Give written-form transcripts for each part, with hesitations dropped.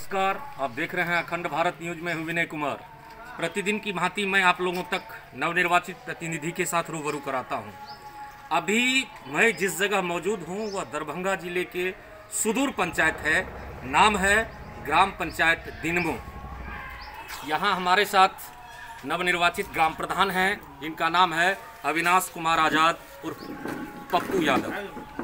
नमस्कार, आप देख रहे हैं अखंड भारत न्यूज में हूँ विनय कुमार। प्रतिदिन की भांति मैं आप लोगों तक नवनिर्वाचित प्रतिनिधि के साथ रूबरू कराता हूँ। अभी मैं जिस जगह मौजूद हूँ वह दरभंगा जिले के सुदूर पंचायत है। नाम है ग्राम पंचायत दिनमो। यहाँ हमारे साथ नवनिर्वाचित ग्राम प्रधान हैं जिनका नाम है अविनाश कुमार आजाद उर्फ पप्पू यादव।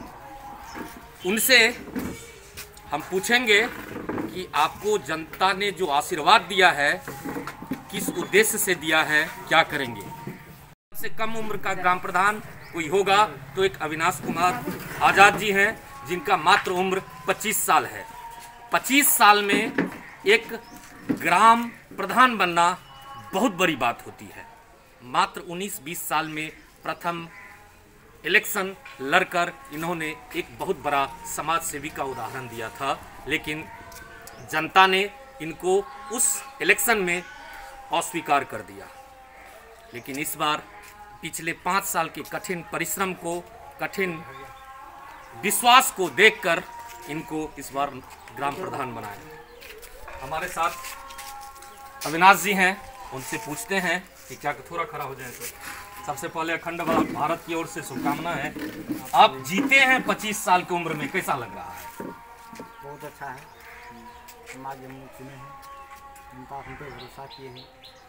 उनसे हम पूछेंगे कि आपको जनता ने जो आशीर्वाद दिया है किस उद्देश्य से दिया है, क्या करेंगे। सबसे कम उम्र का ग्राम प्रधान कोई होगा तो एक अविनाश कुमार आजाद जी हैं जिनका मात्र उम्र 25 साल है। 25 साल में एक ग्राम प्रधान बनना बहुत बड़ी बात होती है। मात्र 19-20 साल में प्रथम इलेक्शन लड़कर इन्होंने एक बहुत बड़ा समाज सेवी का उदाहरण दिया था, लेकिन जनता ने इनको उस इलेक्शन में अस्वीकार कर दिया। लेकिन इस बार पिछले 5 साल के कठिन परिश्रम को, कठिन विश्वास को देखकर इनको इस बार ग्राम प्रधान बनाया। हमारे साथ अविनाश जी हैं, उनसे पूछते हैं कि क्या थोड़ा खड़ा हो जाए सर। सबसे पहले अखंड भारत की ओर से शुभकामना है। आप जीते हैं 25 साल की उम्र में, कैसा लग रहा है? बहुत अच्छा है। समाज हम लोग चुने हैं, उनका हम पे भरोसा किए हैं।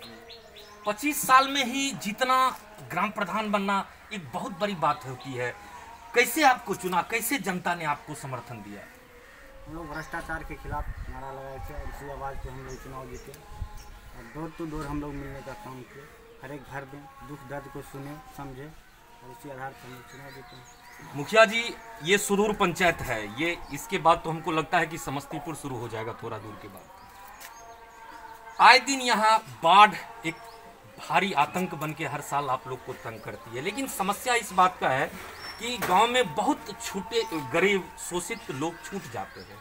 25 साल में ही जीतना, ग्राम प्रधान बनना एक बहुत बड़ी बात होती है। कैसे आपको चुना, कैसे जनता ने आपको समर्थन दिया? हम लोग भ्रष्टाचार के खिलाफ नारा लगाए थे और इसी आवाज़ पे हम लोग चुनाव जीते और डोर टू डोर हम लोग मिलने का काम किए। हर एक घर में दुख दर्द को सुने समझे और इसी आधार पर हम लोग चुनाव जीते हैं। मुखिया जी, ये सुदूर पंचायत है, ये इसके बाद तो हमको लगता है कि समस्तीपुर शुरू हो जाएगा थोड़ा दूर के बाद। आए दिन यहाँ बाढ़ एक भारी आतंक बन के हर साल आप लोग को तंग करती है, लेकिन समस्या इस बात का है कि गांव में बहुत छोटे गरीब शोषित लोग छूट जाते हैं।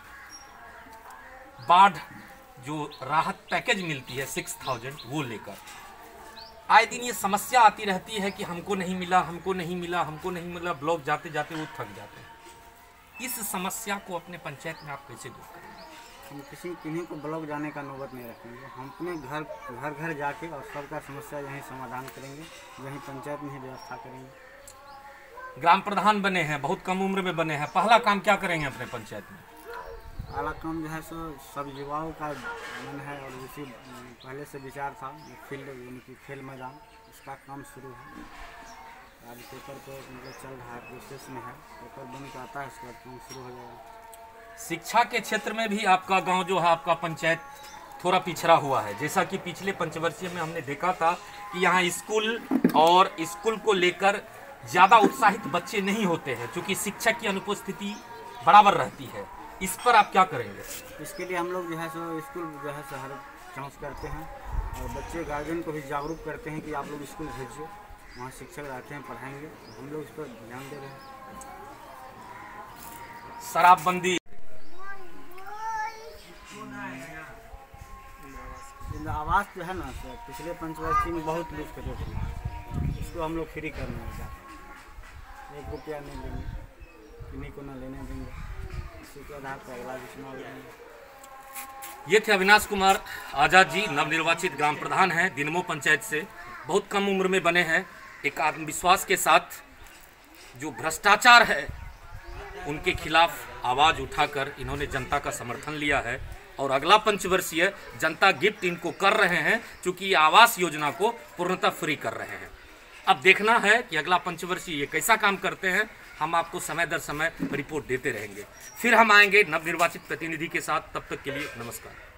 बाढ़ जो राहत पैकेज मिलती है 6000 वो लेकर आए दिन ये समस्या आती रहती है कि हमको नहीं मिला, हमको नहीं मिला, हमको नहीं मिला। ब्लॉक जाते जाते वो थक जाते हैं। इस समस्या को अपने पंचायत में आप कैसे दूर करेंगे? हम किन्हीं को ब्लॉक जाने का नौबत नहीं रखेंगे। हम अपने घर जाके और सबका समस्या यहीं समाधान करेंगे, यहीं पंचायत में ही व्यवस्था करेंगे। ग्राम प्रधान बने हैं, बहुत कम उम्र में बने हैं, पहला काम क्या करेंगे अपने पंचायत में? पहला काम जो है सो सब युवाओं का मन है और इसी पहले से विचार था फील्ड यानी कि खेल मैदान, उसका काम शुरू है। आज पेपर पे मतलब चल रहा है, प्रोसेस में है, पेपर बन के आता है, उसके बाद काम शुरू हो जाएगा। शिक्षा के क्षेत्र में भी आपका गांव जो है, आपका पंचायत थोड़ा पिछड़ा हुआ है। जैसा कि पिछले पंचवर्षीय में हमने देखा था कि यहाँ स्कूल और स्कूल को लेकर ज़्यादा उत्साहित बच्चे नहीं होते हैं, क्योंकि शिक्षक की अनुपस्थिति बराबर रहती है। इस पर आप क्या करेंगे? इसके लिए हम लोग जो है सो स्कूल जो है सो हर जांच करते हैं और बच्चे गार्जियन को भी जागरूक करते हैं कि आप लोग स्कूल भेजिए, वहाँ शिक्षक रहते हैं, पढ़ाएंगे। हम लोग इस पर ध्यान दे रहे हैं। शराबबंदी, आवास जो है ना सर, पिछले पंचवर्षीय में बहुत यूज करते थे, इसको हम लोग फ्री करना चाहते हैं। 1 रुपया नहीं देंगे, किन्हीं को ना लेने देंगे, इसी के आधार पर अगला चुनाव लेंगे। ये थे अविनाश कुमार आजाद जी, नवनिर्वाचित ग्राम प्रधान हैं दिनमो पंचायत से। बहुत कम उम्र में बने हैं। एक आत्मविश्वास के साथ जो भ्रष्टाचार है उनके खिलाफ आवाज़ उठाकर इन्होंने जनता का समर्थन लिया है और अगला पंचवर्षीय जनता गिफ्ट इनको कर रहे हैं, क्योंकि ये आवास योजना को पूर्णतः फ्री कर रहे हैं। अब देखना है कि अगला पंचवर्षीय ये कैसा काम करते हैं। हम आपको समय दर समय रिपोर्ट देते रहेंगे। फिर हम आएंगे नवनिर्वाचित प्रतिनिधि के साथ। तब तक के लिए नमस्कार।